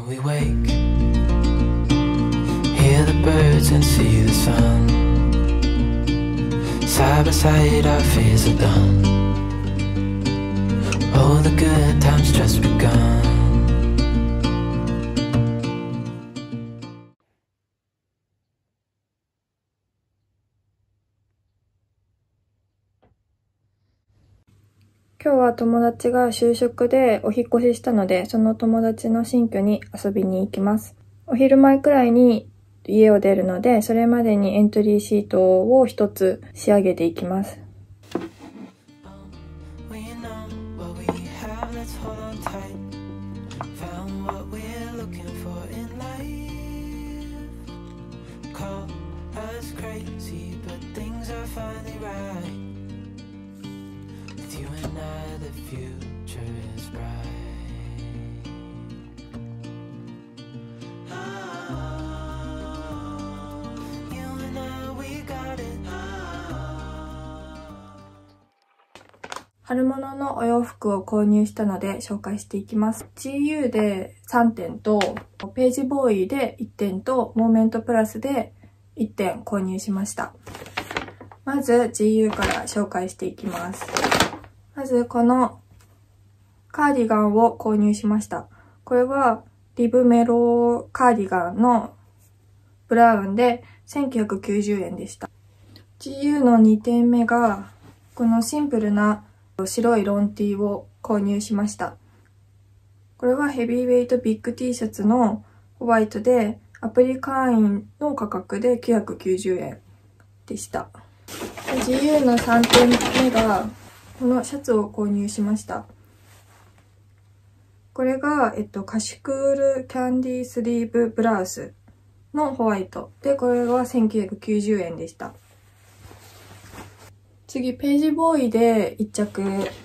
we wake, hear the birds and see the sun. Side by side our fears are done. Oh, the good times just begun. 今日は友達が就職でお引っ越ししたので、その友達の新居に遊びに行きます。お昼前くらいに家を出るので、それまでにエントリーシートを一つ仕上げていきます。春物のお洋服を購入したので紹介していきます。GU で3点と、ページボーイで1点と、モーメントプラスで1点購入しました。まず GU から紹介していきます。まずこのカーディガンを購入しました。これはリブメロカーディガンのブラウンで1990円でした。GU の2点目がこのシンプルな白いロン T を購入しました。これはヘビーウェイトビッグ T シャツのホワイトでアプリ会員の価格で990円でした。GU の3点目がこのシャツを購入しました。これが、カシュクールキャンディースリーブブラウスのホワイトで、これは1990円でした。次、ページボーイで1着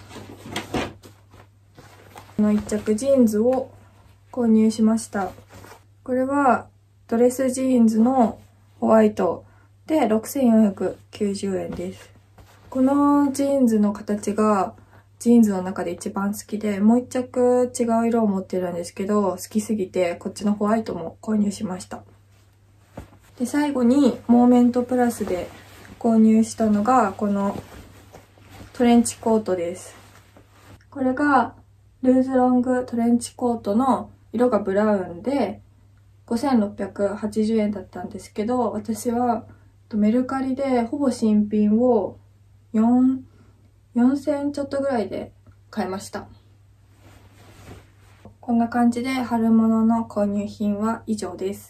ジーンズを購入しました。これはドレスジーンズのホワイトで6490円です。このジーンズの形がジーンズの中で一番好きで、もう1着違う色を持ってるんですけど、好きすぎてこっちのホワイトも購入しました。で、最後にモーメントプラスで購入したのがこのトレンチコートです。これがルーズロングトレンチコートの色がブラウンで5680円だったんですけど、私はメルカリでほぼ新品を4000円ちょっとぐらいで買いました。こんな感じで春物の購入品は以上です。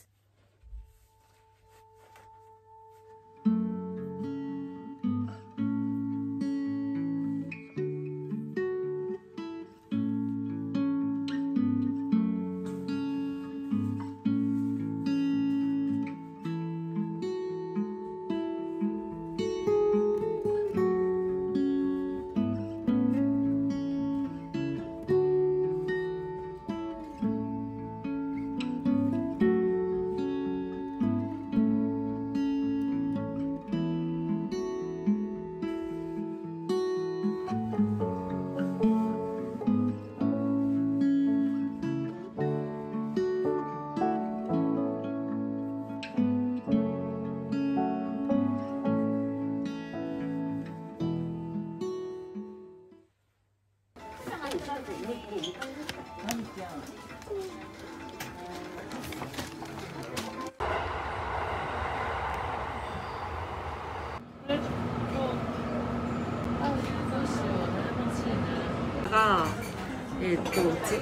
うち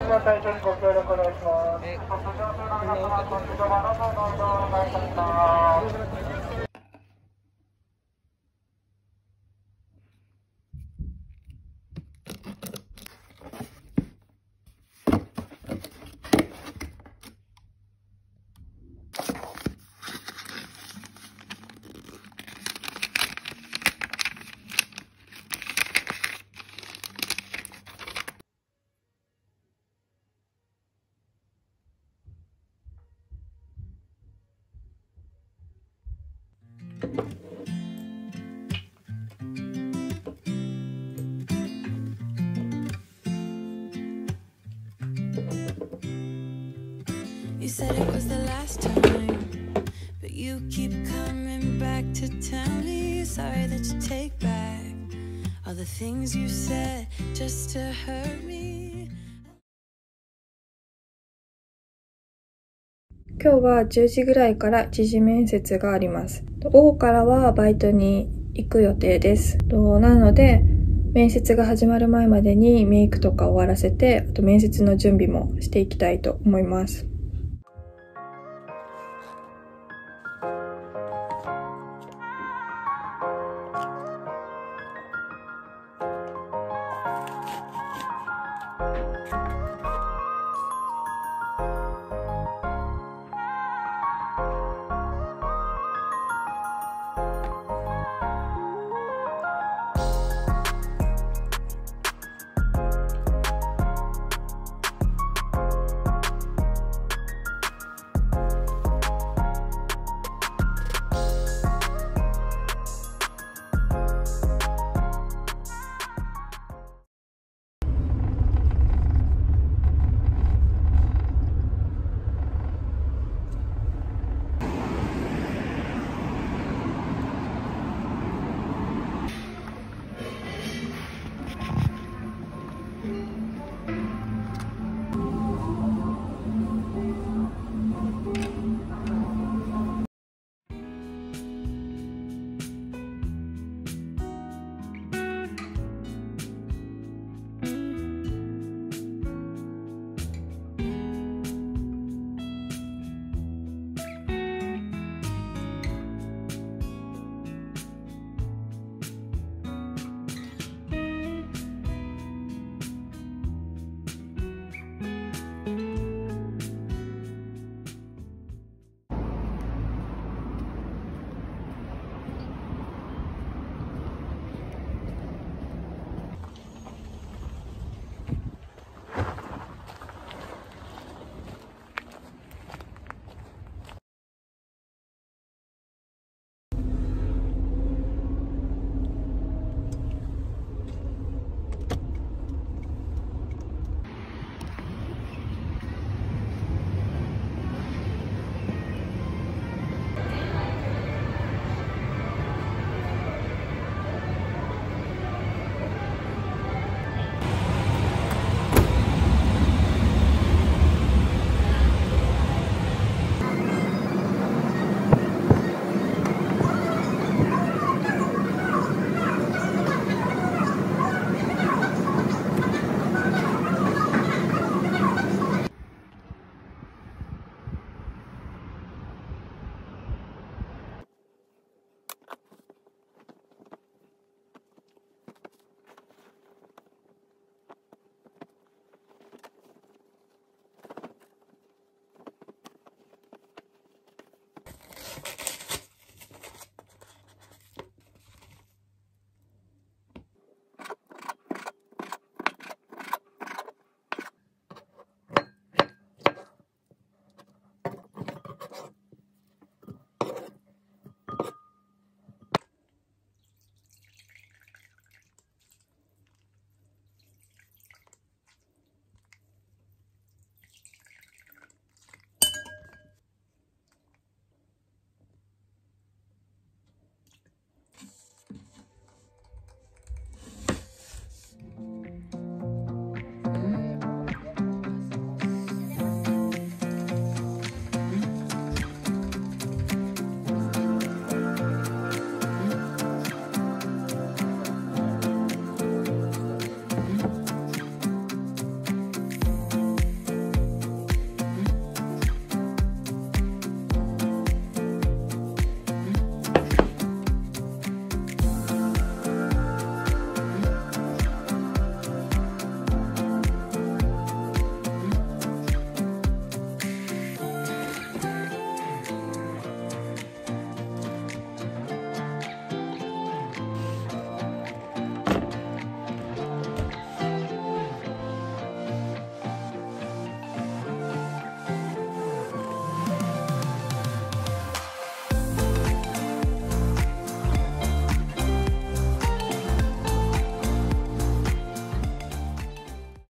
は最初にご協力お願いします。卒業中の皆様、ご指導はどうぞご移動お願いいたします。 You said it was the last time, but you keep coming back to tell me you're sorry that you take back all the things you said just to hurt me. 今日は10時ぐらいから一次面接があります。午後からはバイトに行く予定です。なので、面接が始まる前までにメイクとか終わらせて、あと面接の準備もしていきたいと思います。